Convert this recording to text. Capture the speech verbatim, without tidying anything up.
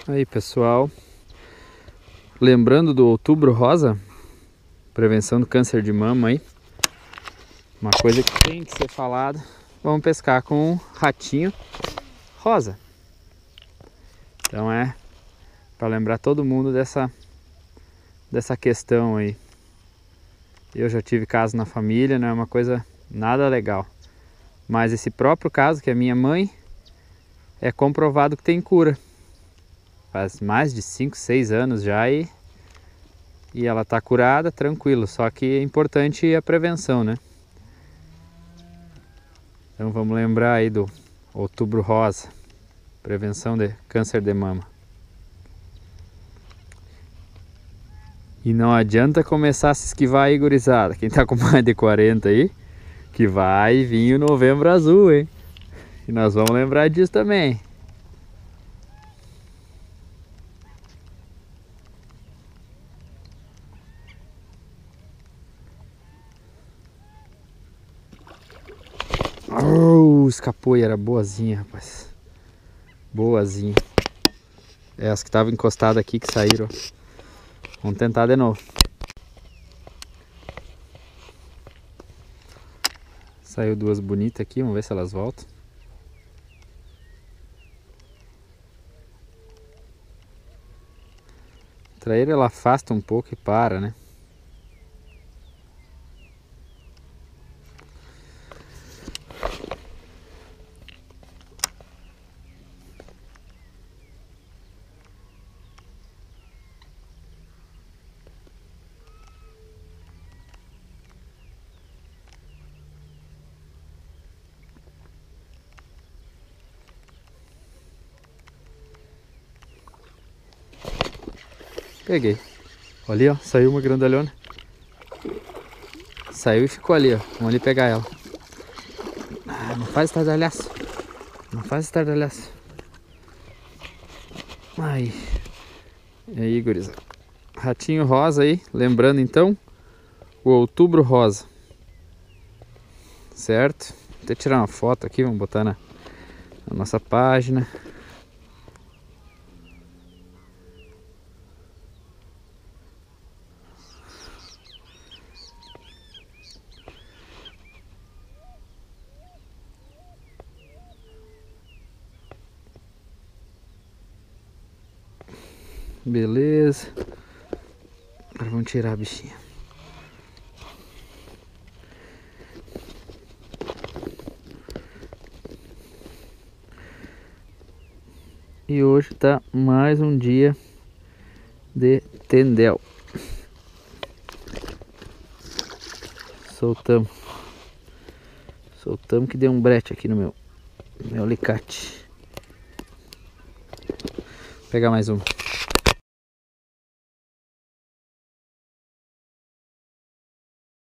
Aí, pessoal, lembrando do Outubro Rosa, prevenção do câncer de mama aí, uma coisa que tem que ser falada, vamos pescar com ratinho rosa. Então é para lembrar todo mundo dessa dessa questão aí. Eu já tive caso na família, não é uma coisa nada legal, mas esse próprio caso, que é minha mãe, é comprovado que tem cura. Faz mais de cinco, seis anos já e, e ela está curada, tranquilo. Só que é importante a prevenção, né? Então vamos lembrar aí do Outubro Rosa, prevenção de câncer de mama. E não adianta começar a se esquivar aí, gurizada. Quem tá com mais de quarenta aí, que vai vir o Novembro Azul, hein? E nós vamos lembrar disso também. Oh, escapou e era boazinha, rapaz. Boazinha. É as que estavam encostadas aqui que saíram. Vamos tentar de novo. Saiu duas bonitas aqui, vamos ver se elas voltam. Traíra ela afasta um pouco e para, né? Peguei. Olha ali, ó, saiu uma grandalhona. Saiu e ficou ali, ó. Vamos ali pegar ela. Ah, não faz estardalhaço. Não faz estardalhaço. Ai. E aí, gurizada. Ratinho rosa aí. Lembrando então, o Outubro Rosa. Certo? Vou até tirar uma foto aqui, vamos botar na, na nossa página. Beleza. Agora vamos tirar a bichinha. E hoje tá mais um dia de tendel. Soltamos. Soltamos que deu um brete aqui no meu, meu alicate. Vou pegar mais um.